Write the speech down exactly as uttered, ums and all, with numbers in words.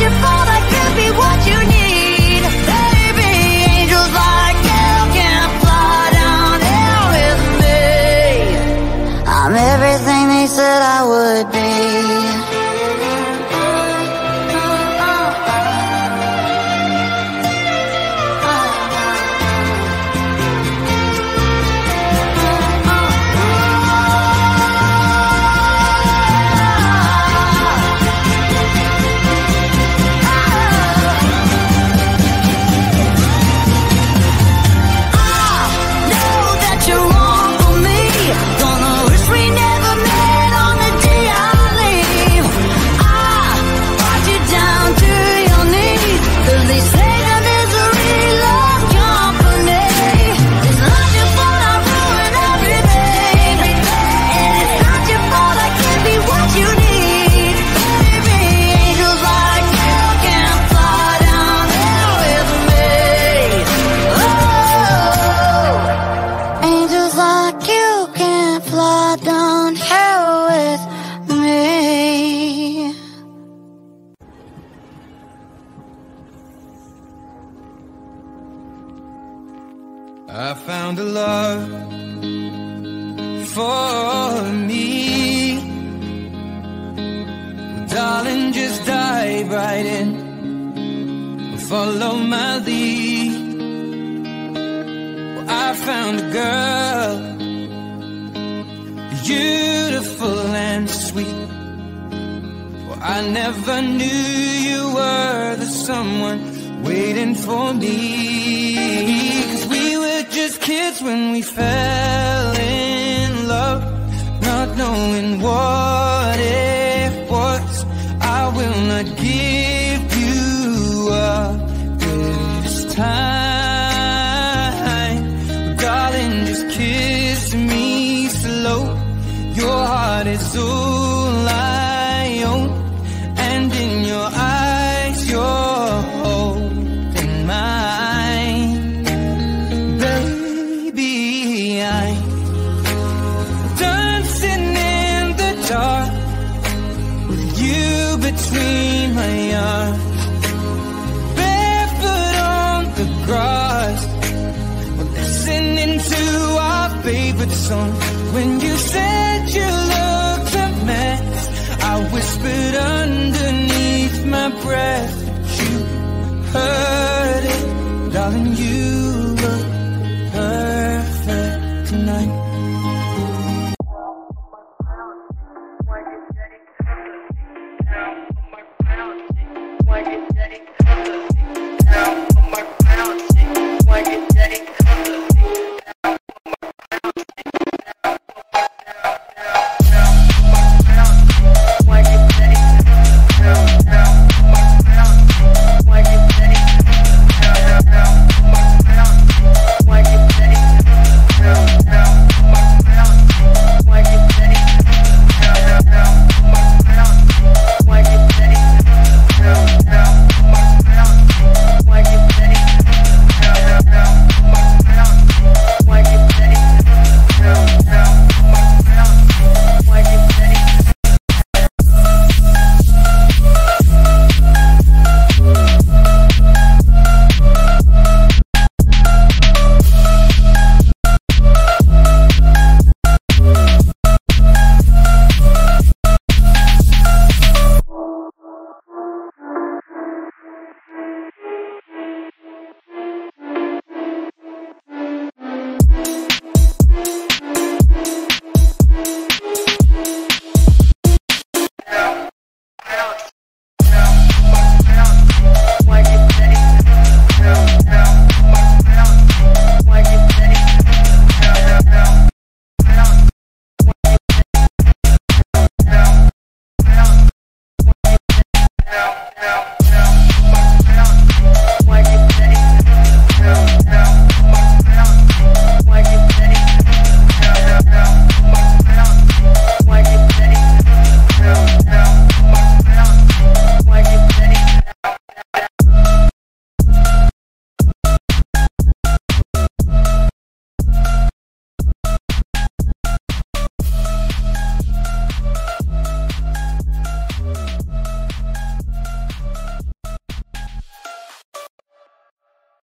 your fault, I could be what you need. Baby, angels like you can fly down here with me. I'm everything they said I would be. I found a love for me. Well, darling, just dive right in and follow my lead. Well, I found a girl, beautiful and sweet. Well, I never knew you were the someone waiting for me. 'Cause we were just kids when we fell in love, not knowing what it was. I will not give you up this time. Darling, just kiss me slow. Your heart is all I own, and in your eyes you're holding mine. Baby, I'm dancing in the dark with you between my arms, barefoot on the grass. We're listening to our favorite song. When you said you looked a mess, I whispered underneath my breath,